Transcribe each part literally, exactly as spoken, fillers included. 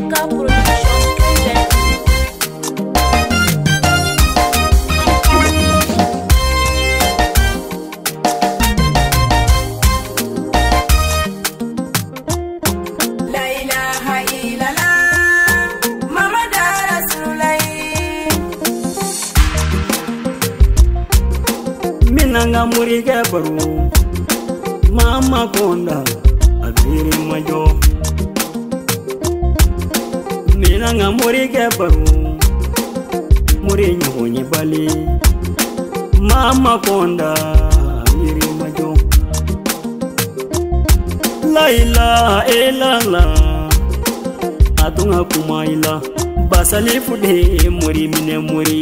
Manga Production presents La ilaha illallah Muhammad Rasulullah Minanga murige baru Mama konda Adiri majo Minanga murige baru Muri nyonyi bali Mama konda Adiri majo La ilaha illallah Atunga kumaila Basali fude muri mine muri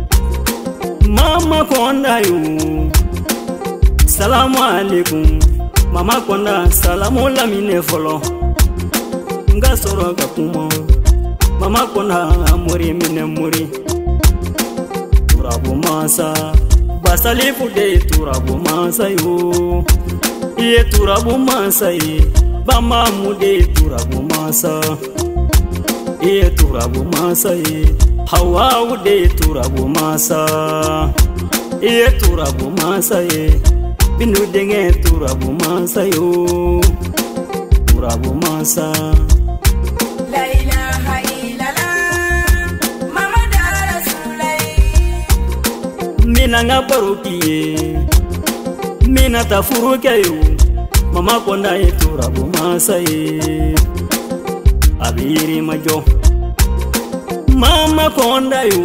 Mama konda yu Salamu alaikum Mama konda salamu lamine folo Nga soro kakuma Mama konda muri mine muri Turabu masa Basali fude turabu masa yu Iye turabu masa ye Bama mude turabu masa Iye turabu masa ye Hawa ude turabu masa Iye turabu masa ye Binu denge turabu masa yo Turabu masa La ilaha illallah Muhammad Rasulullah Mina nga barukiye Mina tafuruke yo Mama konda ye turabu masa ye Abiri majo Mama konda yo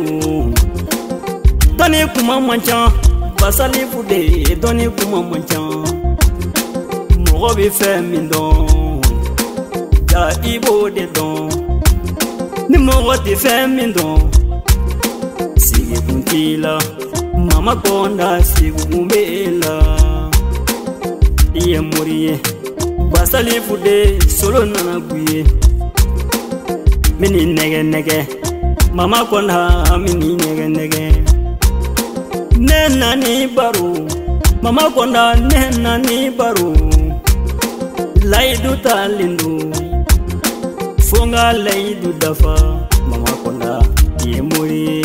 Doni kuma mancha Basali fude doni kuma mancha Mogo bi fe min don Ja ibo de don Ni mogo ti fe min don Sigi kuntila Mama konda sigi kumbela Iye muriye Basali fude solo nana guye Mini nege nege Mama konda mini nege nege Nena ni baru Mama konda nena ni baru Laidu talindu Funga laidu dafa Mama konda ye muri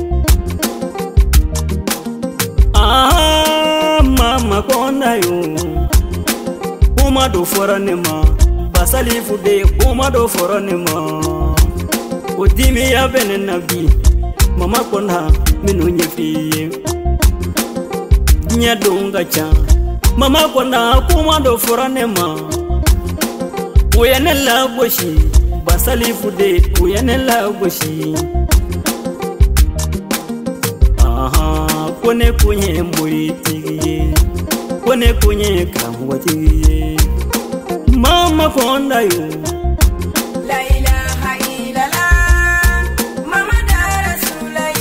Ah Mama konda yo Kuma do fora nema Basali fude kuma do fora nema Udimi ya bene nabi Mama konda minu nyefiye Nya donga cha Mama konda kuma do foranema Uyane la goshi Basali fude uyane la goshi Aha kone kunye muri tigiye Kone kunye kamwa tigiye Mama konda yo La ilaha illallah Muhammad Rasulullah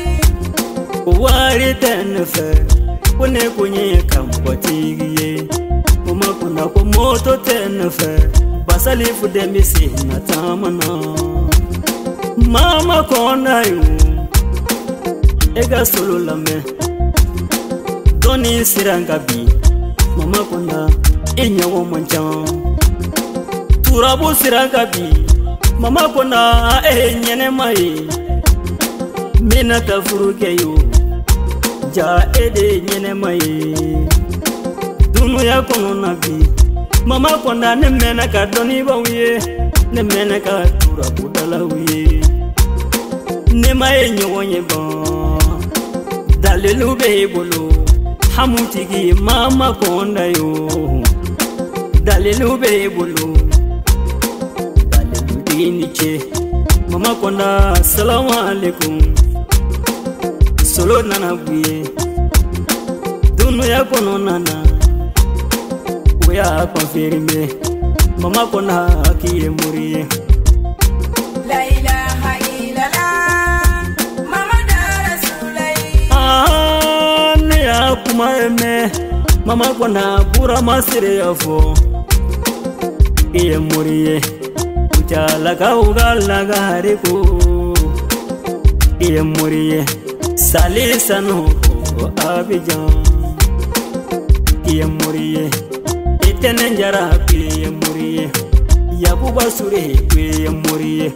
Wari tenefe Kone kunye kamwa tigiye Mama konda ko moto tenefe Basali fude misi na tamana Mama konda yo Ega solo lame Doni sirangabi Mama konda inyawo manchan Turabu sirangabi Mama konda e nyene mai Mina tafuruke yo Ja ede nyene mai Dunu ya kono nabi Mama konda ne mena ka doni bawiye Ne mena ka turabu dalawiye Ne mai nyonye ba Dalelu be bolo Hamutigi mama konda yo Dalelu be bolo Dalelu diniche Mama konda assalamu alaikum Solo nana buye Dunu ya kono nana Uya konfirme Mama konda akiye muriye La ilaha illallah Muhammad Rasulullah Ah ne ya kuma eme Mama konda bura masire yafo Iye muriye Ujala ka ugala gariko Iye muriye Salisano Abidjan Iye muriye Tenenjara piye muriye Yakuba Sure kwe moriye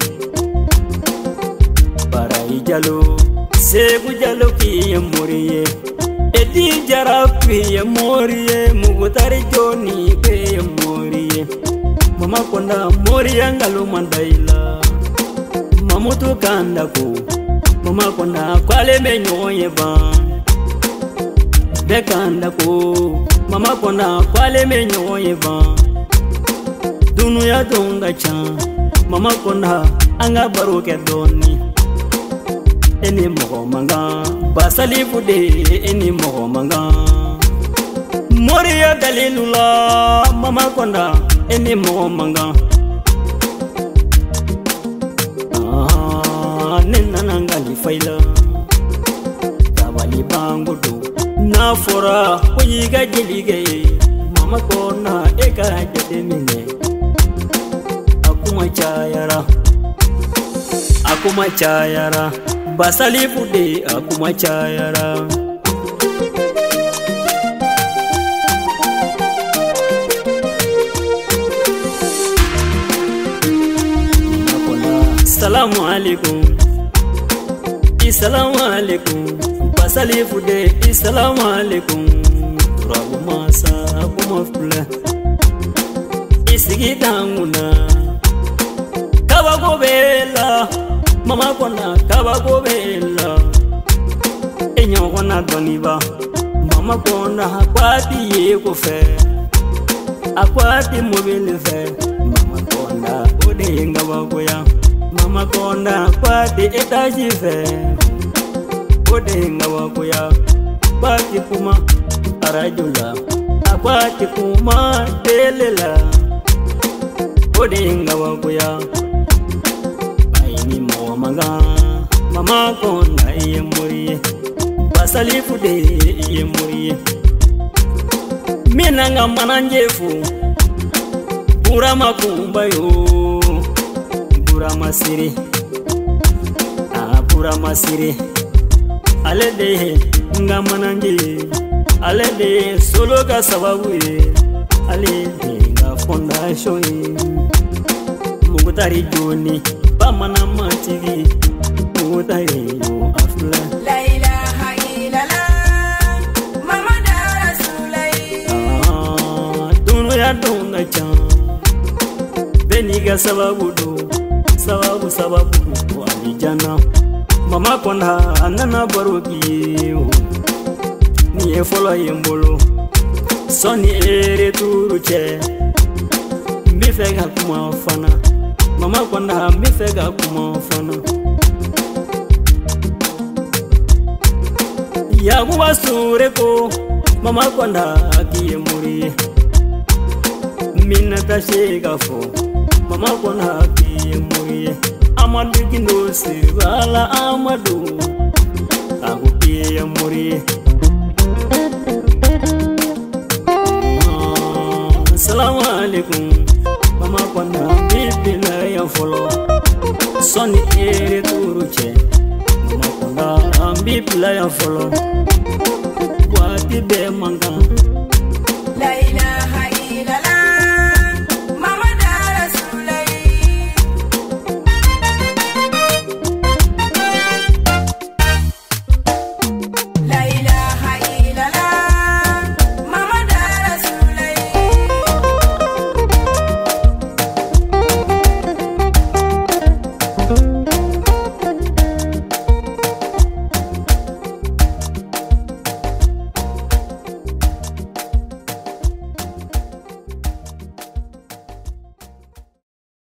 Barai Jalo Segu Jalo ki moriye Edi Jara kwe moriye Mugutari Joni kwe moriye Mama Konda moriya ngalo mandaila Mamutu Kandako Mama Konda kwale menyoye ban Bekandako Mama Konda kwale menyoye ban Dunu ya donga chan Mama Konda anga baroke doni Eni mogo manga Basali fude eni mogo manga Moriya dalilula Mama Konda eni mogo manga Ah nena nangali faila Tabali bango do Na fora Kuyiga jilige Mama Konda eka jade mine Akuma chayara Akuma chayara Basali fude akuma chayara Assalamu alaikum Assalamu alaikum Basali fude Assalamu alaikum Rabu masa akuma fula Isigi tanguna Kabago bela Mama Konda kabago bela Enyo kona doniba Mama Konda akwati yeko fe Akwati mobile fe Mama Konda ode ngabago ya Mama Konda akwati etaji fe Ode ngabago ya Akwati kuma arajula Akwati kuma delela Ode ngabago ya Manga Mama Konda iye moriye Basali fude iye moriye Minanga mananjefu Pura makumba yo Pura masiri Ah pura masiri Alede nga mananje Alede solo ka sababu ye Alede nga fondation ye Mugutari joni Bamana matigi Mugutari yo afla La ilaha illallah Muhammad Rasulai Ah Dunu ya donga chan Beniga sababu do Sababu sababu do Alijana Mama Konda anana baroki Ni e follow yembolo Soni ere turu che Mifega kuma fana Mama Konda mifega kuma fana Yakuba Sure ko Mama Konda akiye muriye Mina tashega fo Mama Konda akiye muriye Amadu Gindo Sibala Amadu Akukiye muriye Assalamu alaikum Mama Konda bibila ya follow Soni ere turuche Mama Konda bibila ya follow Wati be manga La ilaha